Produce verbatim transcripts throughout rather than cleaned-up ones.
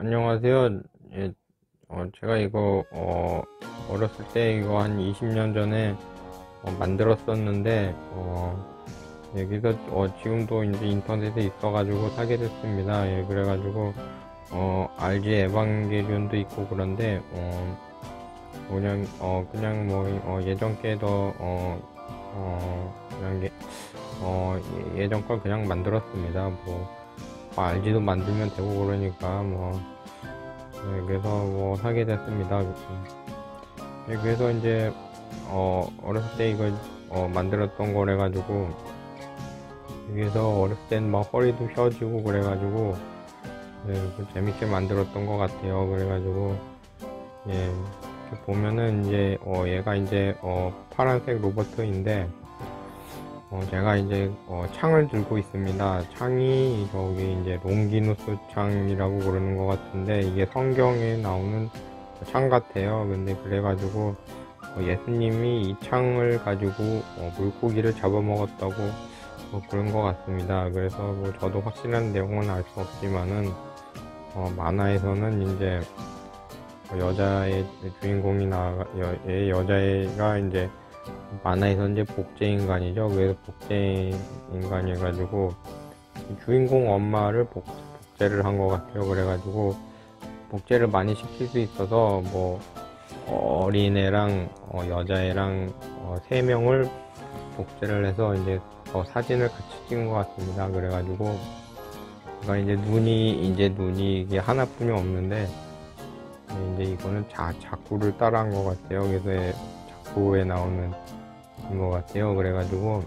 안녕하세요. 예, 어, 제가 이거, 어, 어렸을 때 이거 한 이십 년 전에 어, 만들었었는데, 어, 여기서, 어, 지금도 이제 인터넷에 있어가지고 사게 됐습니다. 예, 그래가지고, 어, 알지 에반게리온도 있고 그런데, 어, 그냥, 어, 그냥 뭐, 어, 예전 게더, 어, 어, 그냥, 예, 어, 예- 예전 걸 그냥 만들었습니다. 뭐, 뭐 알지도 만들면 되고 그러니까, 뭐, 네, 그래서 뭐 사게 됐습니다. 네, 그래서 이제 어 어렸을 때 이거 어 만들었던 거래 가지고 여기서 어렸을 땐 막 허리도 펴지고 그래가지고 네, 그 재밌게 만들었던 것 같아요. 그래가지고 예 이렇게 보면은 이제 어 얘가 이제 어 파란색 로버트인데 어 제가 이제 어 창을 들고 있습니다. 창이 저기 이제 롱기누스 창이라고 그러는 것 같은데 이게 성경에 나오는 창 같아요. 근데 그래가지고 어, 예수님이 이 창을 가지고 어, 물고기를 잡아먹었다고 뭐 그런 것 같습니다. 그래서 뭐 저도 확실한 내용은 알 수 없지만은 어, 만화에서는 이제 어, 여자의 주인공이 나가 여, 의 여자애가 이제 만화에서 이제 복제 인간이죠. 그래서 복제 인간이 해가지고 주인공 엄마를 복, 복제를 한 것 같아요. 그래가지고 복제를 많이 시킬 수 있어서 뭐 어린애랑 어, 여자애랑 어, 세 명을 복제를 해서 이제 어, 사진을 같이 찍은 것 같습니다. 그래가지고 그러니까 이제 눈이 이제 눈이 이게 하나뿐이 없는데 이제 이거는 자, 자쿠를 따라한 것 같아요. 그래서 자쿠에 나오는 것 같아요. 그래가지고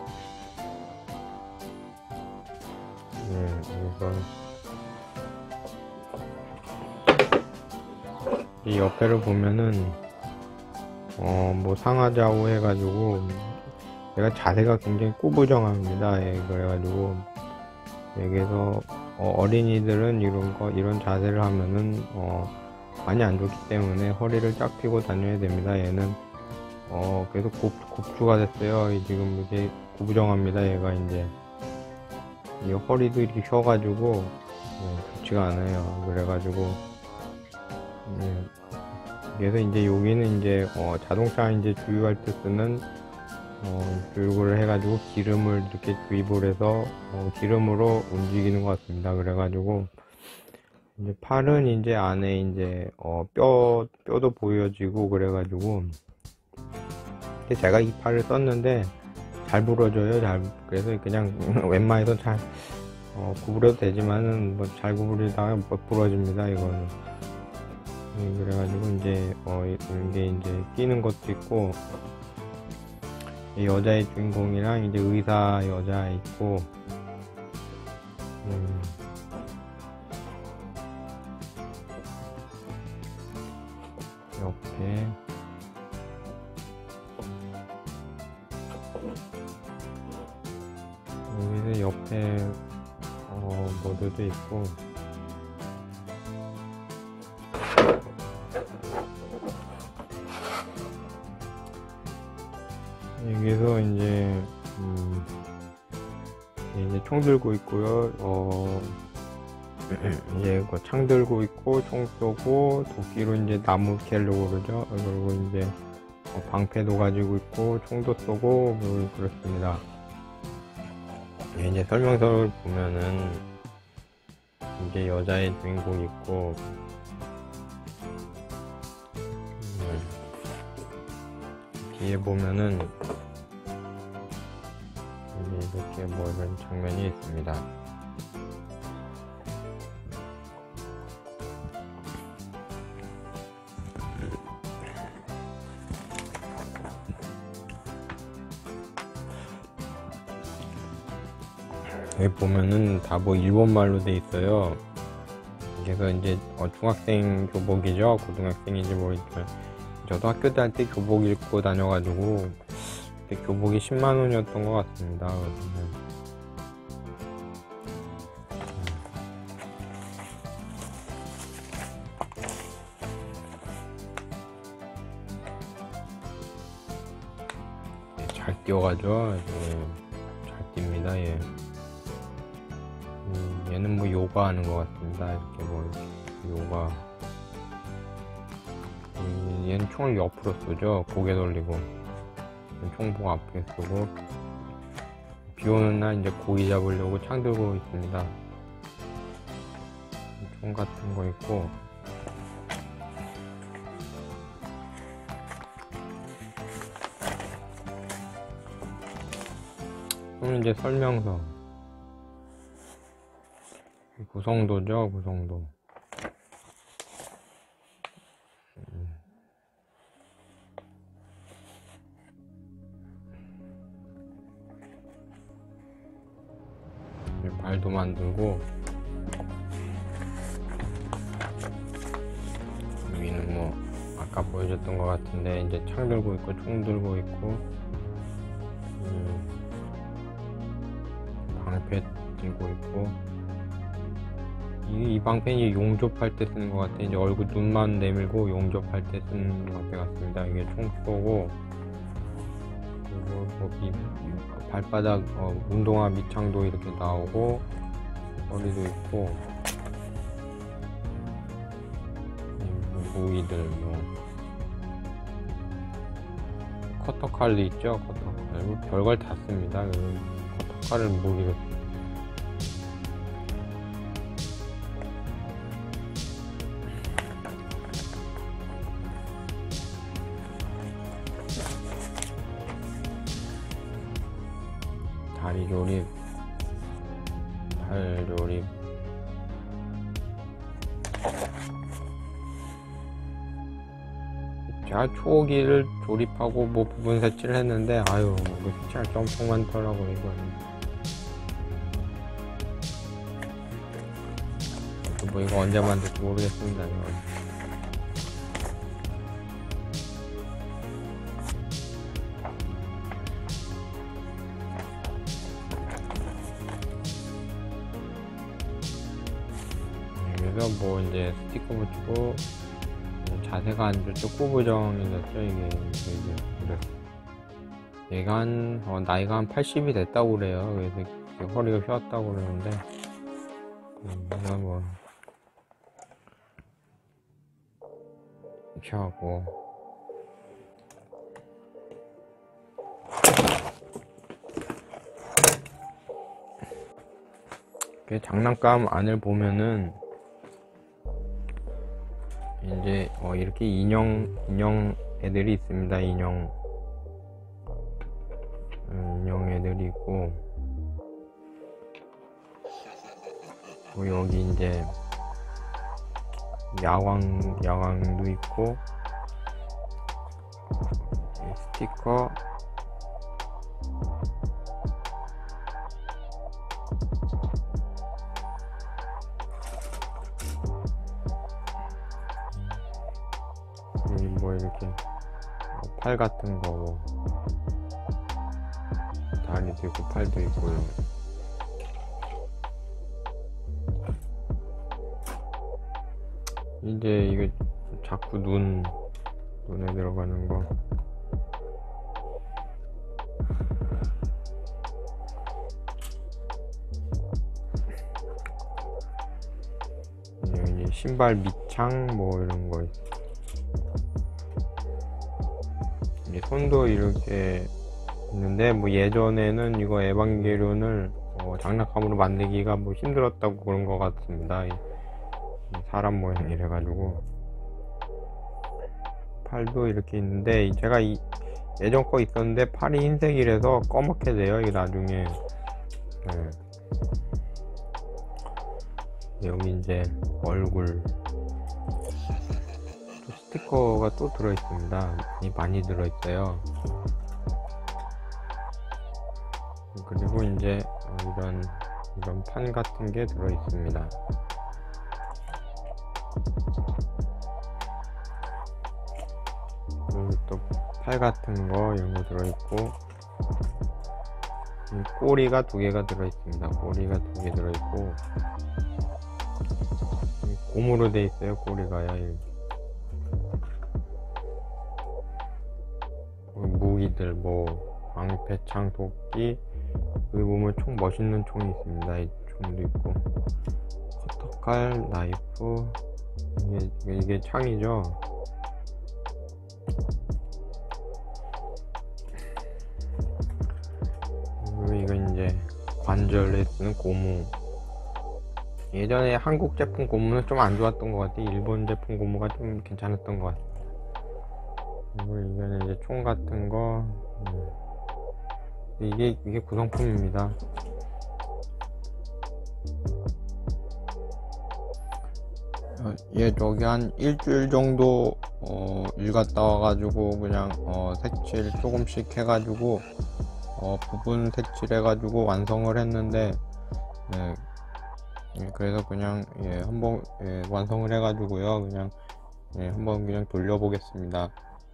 음, 그래서 이 옆에를 보면은 어 뭐 상하좌우 해가지고 얘가 자세가 굉장히 꾸부정합니다. 예, 그래가지고 여기서 어, 어린이들은 이런 거 이런 자세를 하면은 어 많이 안 좋기 때문에 허리를 쫙 펴고 다녀야 됩니다. 얘는 어 계속 곱, 곱추가 됐어요. 지금 이게 구부정합니다. 얘가 이제 이 허리도 이렇게 펴가지고 예, 좋지가 않아요. 그래가지고 예, 그래서 이제 여기는 이제 어, 자동차 이제 주유할 때 쓰는 어, 교육을 해가지고 기름을 이렇게 주입을 해서 어, 기름으로 움직이는 것 같습니다. 그래가지고 이제 팔은 이제 안에 이제 어, 뼈 뼈도 보여지고 그래가지고 근데 제가 이 팔을 썼는데 잘 부러져요. 잘 그래서 그냥 웬만해서 잘 어, 구부려도 되지만은 뭐 잘 구부리다가 못 부러집니다. 이거는 네, 그래가지고 이제 어, 이게 이제 끼는 것도 있고 여자의 주인공이랑 이제 의사 여자 있고 음, 이렇게 여기서 옆에 어, 모드도 있고 여기서 이제 음, 이제 총 들고 있고요. 어, 이제 그 창 들고 있고 총 쏘고 도끼로 이제 나무 캐려고 그러죠. 그리고 이제 어, 방패도 가지고 있고 총도 쏘고 뭐 그렇습니다. 예, 이제 설명서를 보면은 이제 여자의 주인공이 있고 음, 뒤에 보면은 이렇게 뭐 이런 장면이 있습니다. 여기 보면은 다 뭐 일본말로 돼 있어요. 그래서 이제 어, 중학생 교복이죠. 고등학생인지 모르겠지만 저도 학교 다닐 때 교복 입고 다녀가지고 그때 교복이 십만 원이었던 것 같습니다. 네, 잘 뛰어가죠. 예, 잘 뜁니다. 예. 음, 얘는 뭐 요가 하는 것 같습니다. 이렇게 뭐 요가 얘는 총을 옆으로 쏘죠. 고개 돌리고 총복 앞에 쏘고, 비 오는 날 이제 고기 잡으려고 창 들고 있습니다. 총 같은 거 있고, 그럼 이제 설명서. 구성도죠, 구성도. 발도 만들고, 여기는 뭐 아까 보여줬던 것 같은데 이제 창 들고 있고 총 들고 있고, 음, 방패 들고 있고, 이, 이 방패는 용접할 때 쓰는 것 같아. 이제 얼굴 눈만 내밀고 용접할 때 쓰는 방패 같습니다. 이게 총 쏘고, 그리고 여기 발바닥 어, 운동화 밑창도 이렇게 나오고, 머리도 있고, 무기들 뭐 커터칼도 있죠. 커터칼 뭐 별걸 다 씁니다. 커터칼을 무기로. 다리 조립, 팔 조립, 제가 초기를 조립하고 뭐 부분 색칠을 했는데, 아유 뭐 색칠 게 엄청 많더라고요. 이거는 뭐 이거 언제 만들지 모르겠습니다. 이거. 그래서 뭐 이제 스티커 붙이고, 자세가 안 좋죠. 꾸부정이었죠. 이게 이게 그래. 얘가 한 어, 나이가 한 팔십이 됐다고 그래요. 그래서 허리가 휘었다고 그러는데, 음, 그래서 뭐 이렇게 하고, 장난감 안을 보면은 이제 어 이렇게 인형 인형 애들이 있습니다. 인형 음, 인형 애들이 있고, 또 여기 이제 야광 야광도 있고, 스티커, 여기 뭐 이렇게 팔 같은 거, 뭐 다리도 있고 팔도 있고요. 이제 이게 자꾸 눈 눈에 들어가는 거. 이제 신발 밑창 뭐 이런 거 있어. 이제 손도 이렇게 있는데, 뭐 예전에는 이거 에반게리온을 어, 장난감으로 만들기가 뭐 힘들었다고 그런 것 같습니다. 이, 이 사람 모양 이래가지고. 팔도 이렇게 있는데, 제가 이 예전 거 있었는데 팔이 흰색이라서 검게 돼요. 이게 나중에. 네. 여기 이제 얼굴, 또 스티커가 또 들어있습니다. 많이 들어있어요. 그리고 이제 이런 이런 판 같은 게 들어있습니다. 그리고 또 팔 같은 거 이런 거 들어있고, 꼬리가 두 개가 들어있습니다. 꼬리가 두 개 들어있고, 고무로 돼 있어요. 꼬리가요. 무기들 뭐 방패, 창, 도끼, 여기 보면 총, 멋있는 총이 있습니다. 이 총도 있고, 커터칼, 나이프, 이게, 이게 창이죠. 그리고 이거 이제 관절에 쓰는 고무. 예전에 한국 제품 고무는 좀 안 좋았던 것 같아. 일본 제품 고무가 좀 괜찮았던 것 같아. 그리고 이거는 이제 총 같은 거. 음. 이게 이게 구성품입니다. 어, 얘 저기 한 일주일 정도 어, 일 갔다 와가지고 그냥 어, 색칠 조금씩 해가지고 어, 부분 색칠 해가지고 완성을 했는데, 예, 예, 그래서 그냥 예, 한번 예, 완성을 해가지고요 그냥 예, 한번 그냥 돌려보겠습니다.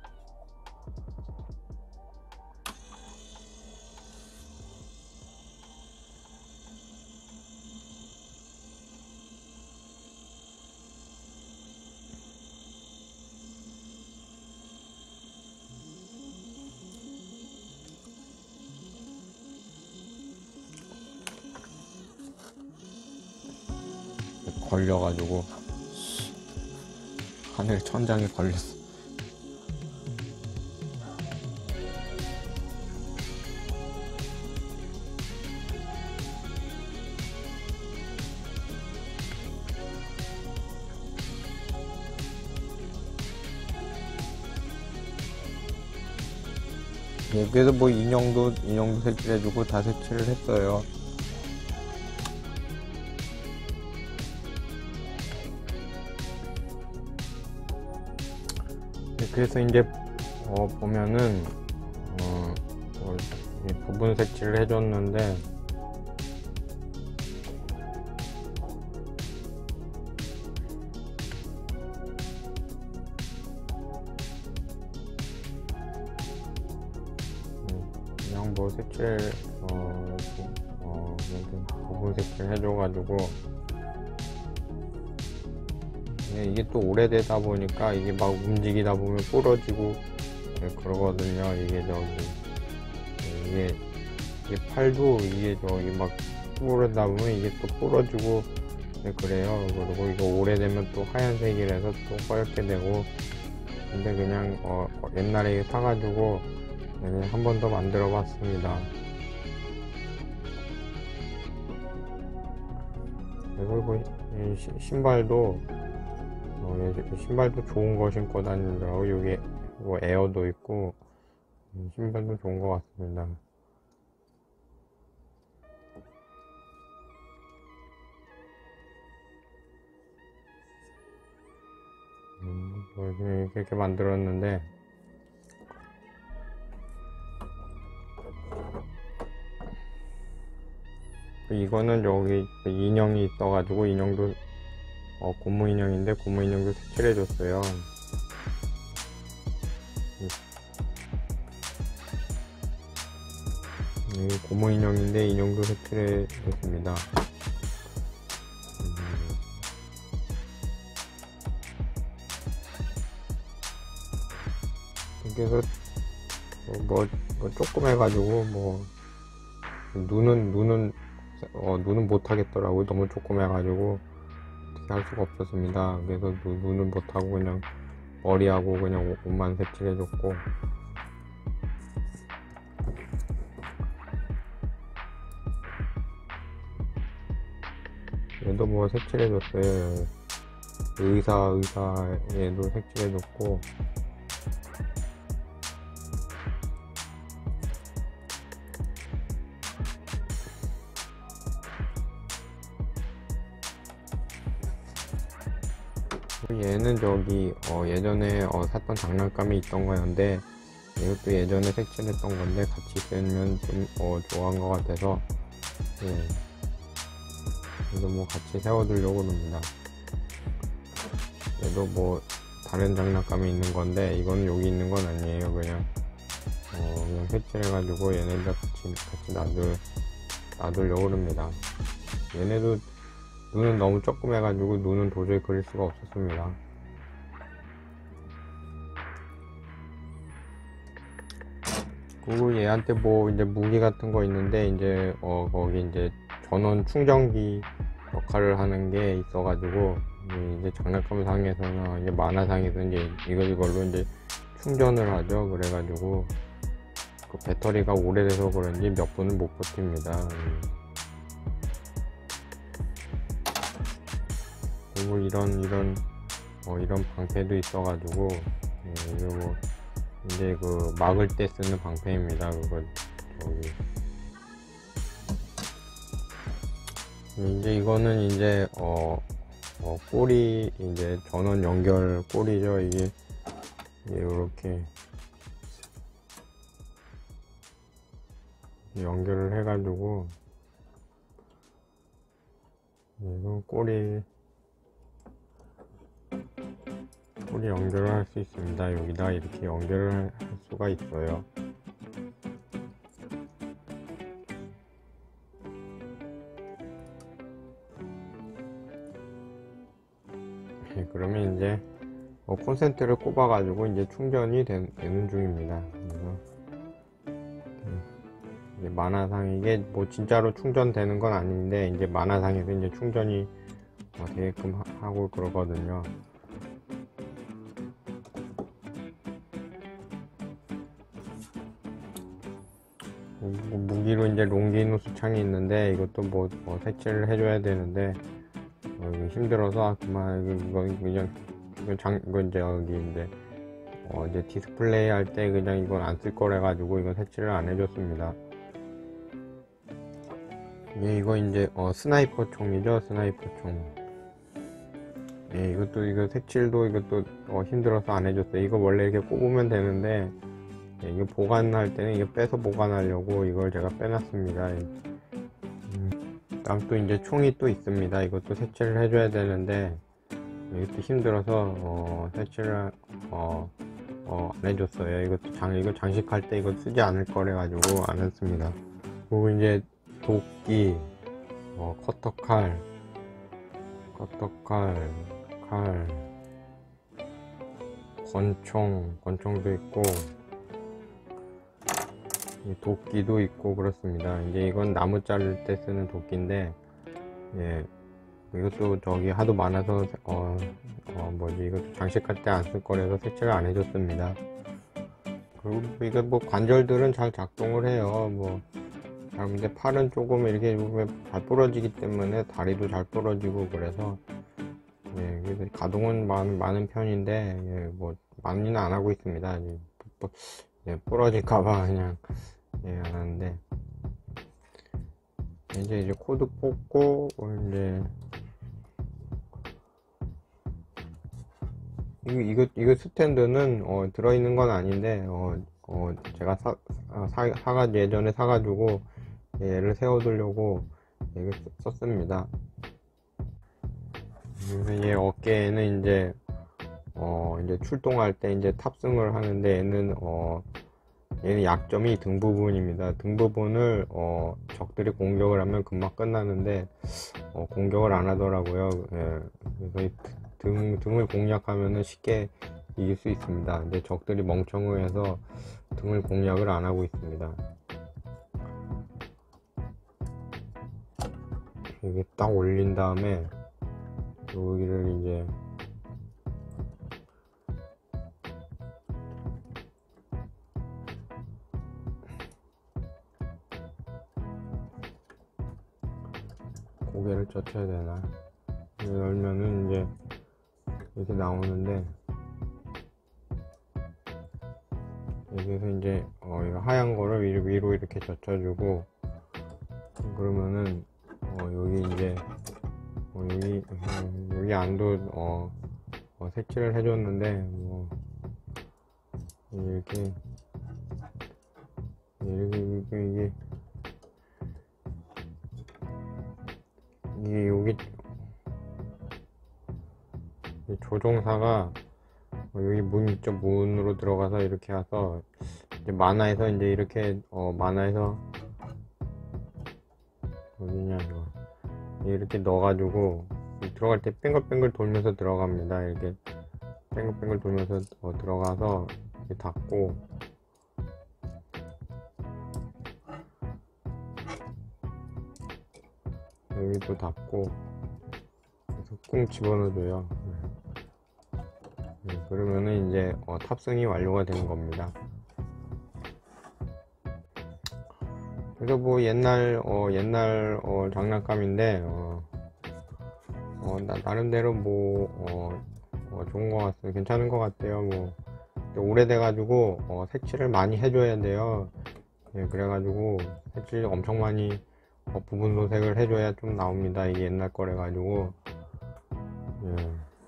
걸려가지고 하늘 천장에 걸렸어. 예, 그래서 뭐 인형도 인형도 색칠해주고 다 색칠을 했어요. 예, 그래서 이제 어, 보면은 어, 뭐 부분 색칠을 해줬는데, 그냥 뭐 색칠 어, 어, 부분 색칠 해줘가지고, 예, 이게 또 오래되다 보니까 이게 막 움직이다 보면 부러지고 예, 그러거든요. 이게 저기 예, 이게, 이게 팔도 이게 저기 막 부러다 보면 이게 또 부러지고 예, 그래요. 그리고 이거 오래되면 또 하얀색이라서 또 허옇게 되고. 근데 그냥 어, 옛날에 사가지고 한 번 더 만들어 봤습니다. 그리고 이 신발도 어, 신발도 좋은 거 신고 다니더라고. 여기 뭐 에어도 있고 신발도 좋은 것 같습니다. 음, 뭐 이렇게, 이렇게 만들었는데, 이거는 여기 인형이 있어가지고 인형도 어, 고무 인형인데 고무 인형도 색칠해줬어요. 이 고무 인형인데 인형도 색칠해줬습니다. 그래서 뭐, 뭐 조금 해가지고 뭐 눈은 눈은 어, 눈은 못하겠더라고요. 너무 조금 해가지고 어떻게 할 수가 없었습니다. 그래서 눈, 눈은 못하고 그냥 머리하고 그냥 옷만 색칠해줬고, 얘도 뭐 색칠해줬어요. 의사 의사 얘도 색칠해줬고, 얘는 저기 어 예전에 어 샀던 장난감이 있던 거였는데, 이것도 예전에 색칠했던 건데 같이 쓰면 좀 어 좋아한 것 같아서 예. 그래서 뭐 같이 세워두려고 합니다. 얘도 뭐 다른 장난감이 있는 건데 이건 여기 있는 건 아니에요. 그냥 어 그냥 색칠해가지고 얘네들 같이 같이 놔둘 놔두려고 합니다. 얘네도 눈은 너무 조금 해가지고 눈은 도저히 그릴 수가 없었습니다. 그리고 얘한테 뭐 이제 무기 같은 거 있는데, 이제 어 거기 이제 전원 충전기 역할을 하는 게 있어가지고 이제 장난감상에서나 이제 만화상에서 이제 이걸 이걸로 이제 충전을 하죠. 그래가지고 그 배터리가 오래돼서 그런지 몇 분은 못 버팁니다. 그리고 이런 이런 어, 이런 방패도 있어가지고 예, 이게 뭐 이제 그 막을 때 쓰는 방패입니다. 그거 저기 이제 이거는 이제 어, 어 꼬리 이제 전원 연결 꼬리죠. 이게 이렇게 연결을 해가지고 이거 꼬리 꼬리 연결을 할 수 있습니다. 여기다 이렇게 연결을 할 수가 있어요. 네, 그러면 이제 어, 콘센트를 꼽아 가지고 이제 충전이 되, 는 중입니다. 그래서 이제 만화상 이게 뭐 진짜로 충전되는 건 아닌데 이제 만화상에서 이제 충전이 어, 되게끔 하, 하고 그러거든요. 뭐 무기로 이제 롱기누스 창이 있는데 이것도 뭐, 뭐 색칠을 해줘야 되는데 어, 이거 힘들어서 아, 그만 이거, 이거 그냥 이거 장 이거 이제 여기 이제 어, 이제 디스플레이 할 때 그냥 이건 안 쓸 거래 가지고 이건 색칠을 안 해줬습니다. 예, 이거 이제 어, 스나이퍼 총이죠. 스나이퍼 총. 예, 이것도 이거 색칠도 이것도 어, 힘들어서 안 해줬어요. 이거 원래 이렇게 꼽으면 되는데 예, 이거 보관할 때는 이거 빼서 보관하려고 이걸 제가 빼놨습니다. 음, 다음 또 이제 총이 또 있습니다. 이것도 색칠을 해줘야 되는데 이것도 힘들어서 어, 색칠을 어, 어, 안 해줬어요. 이것도 장 이거 장식할 때 이거 쓰지 않을 거래 가지고 안 했습니다. 그리고 이제 도끼, 어, 커터칼, 커터칼, 칼, 권총, 권총도 있고 도끼도 있고 그렇습니다. 이제 이건 나무 자를 때 쓰는 도끼인데 예, 이것도 저기 하도 많아서 어, 어 뭐지 이것도 장식할 때 안 쓸 거라서 색칠을 안 해줬습니다. 그리고 이거 뭐 관절들은 잘 작동을 해요. 뭐 잘, 근데 팔은 조금 이렇게 잘 부러지기 때문에 다리도 잘 부러지고 그래서 예, 그래서 가동은 많, 많은 편인데 예, 뭐 많이는 안 하고 있습니다. 예, 예, 부러질까봐 그냥 예, 안 하는데 이제 이제 코드 뽑고 이제 이거 이거 이거 스탠드는 어, 들어있는 건 아닌데 어, 어 제가 사, 사, 사가 예전에 사가지고 얘를 세워두려고 이거 썼습니다. 그래서 얘 어깨에는 이제 어 이제 출동할 때 이제 탑승을 하는데 얘는 어 얘는 약점이 등 부분입니다. 등 부분을 어 적들이 공격을 하면 금방 끝나는데 어 공격을 안 하더라고요. 예, 그래서 등 등을 공략하면은 쉽게 이길 수 있습니다. 근데 적들이 멍청해서 등을 공략을 안 하고 있습니다. 이게 딱 올린 다음에 여기를 이제 고개를 젖혀야 되나 열면은 이제 이렇게 나오는데 여기서 이제 어 이거 하얀 거를 위로, 위로 이렇게 젖혀주고 그러면은 어 여기 이제 어 여기 어 여기 안도 어, 어 색칠을 해줬는데 뭐 이렇게 이렇게 이게 이게 이게 여기 조종사가 여기 문 있죠. 문으로 들어가서 이렇게 해서 이제 만화에서 이제 이렇게 어 만화에서 어디냐 이거 이렇게 넣어가지고 들어갈 때 뱅글뱅글 돌면서 들어갑니다. 이렇게 뱅글뱅글 돌면서 어 들어가서 이렇게 닫고 여기도 닫고 계속 꾹 집어넣어줘요. 네, 그러면은 이제 어, 탑승이 완료가 되는 겁니다. 그래서 뭐 옛날 어, 옛날 어, 장난감인데 어, 어, 나, 나름대로 뭐 어, 어, 좋은 것 같아요. 괜찮은 것 같아요. 뭐 오래돼 가지고 어, 색칠을 많이 해줘야 돼요. 예, 그래가지고 색칠 엄청 많이 어, 부분 도색을 해줘야 좀 나옵니다. 이게 옛날 거래 가지고. 예.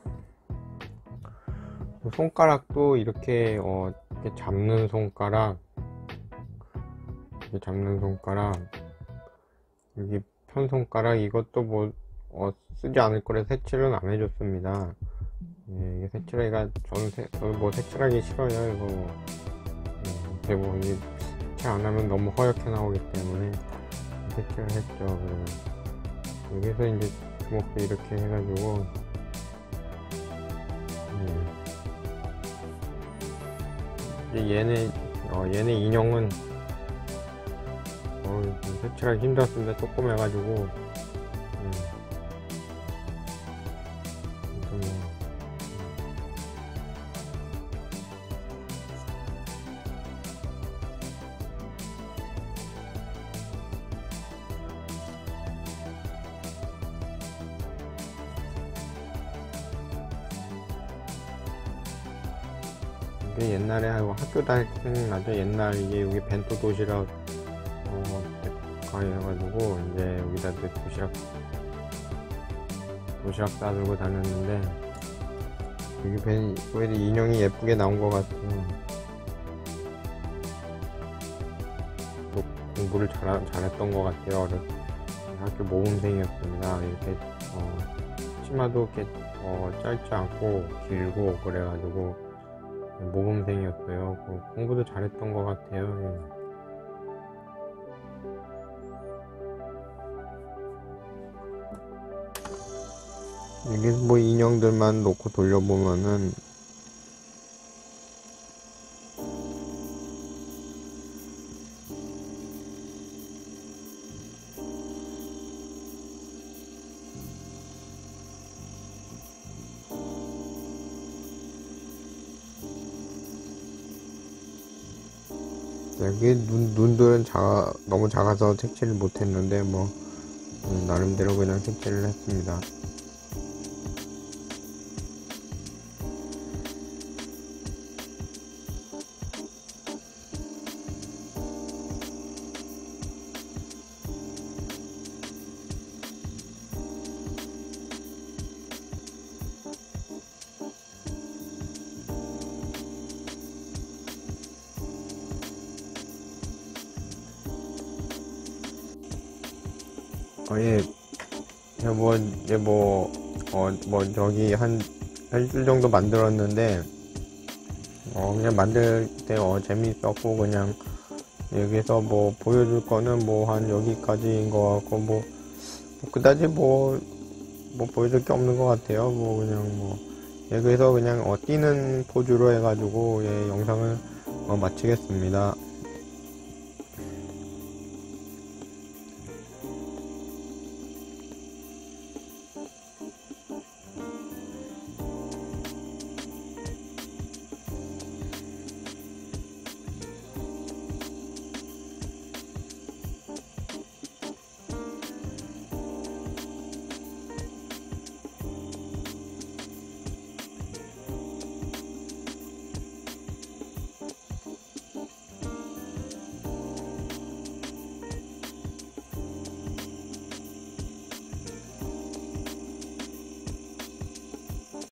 손가락도 이렇게, 어, 이렇게 잡는 손가락, 이렇게 잡는 손가락, 여기 편 손가락 이것도 뭐 어, 쓰지 않을 거래 색칠은 안 해줬습니다. 예, 이게 색칠하기가 저는 세, 저는 뭐 색칠하기 싫어요. 이거 예, 대부분 색칠 안 하면 너무 허옇게 나오기 때문에 색칠을 했죠. 그래서 여기서 이제 주먹도 이렇게 해가지고 예. 이제 얘네 어, 얘네 인형은 어, 색칠하기 힘들었습니다. 조금 해가지고 음. 좀, 이게 옛날에 학교 다닐 때 생각나죠. 옛날 이게 여기 벤토 도시락 어, 가해가지고 이제 여기다 도시락 도시락 싸들고 다녔는데 여기 벤 왜 인형이 예쁘게 나온 것 같아요. 또 공부를 잘 잘했던 것 같아요. 어렸 학교 모범생이었습니다. 이렇게 어, 치마도 이렇게 어, 짧지 않고 길고 그래가지고 모범생이었어요. 공부도 잘했던 것 같아요. 이게 뭐 인형들만 놓고 돌려보면은 여기 눈, 눈들은 작아, 너무 작아서 색칠을 못했는데 뭐 음, 나름대로 그냥 색칠을 했습니다. 어, 예, 제가 뭐, 이제 뭐, 어, 뭐, 저기, 한, 일주일 정도 만들었는데, 어, 그냥 만들 때, 어, 재미있었고, 그냥, 여기서 뭐, 보여줄 거는 뭐, 한 여기까지인 것 같고, 뭐, 뭐 그다지 뭐, 뭐, 보여줄 게 없는 것 같아요. 뭐, 그냥 뭐, 여기서 그냥, 어, 뛰는 포즈로 해가지고, 예, 영상을, 어, 마치겠습니다.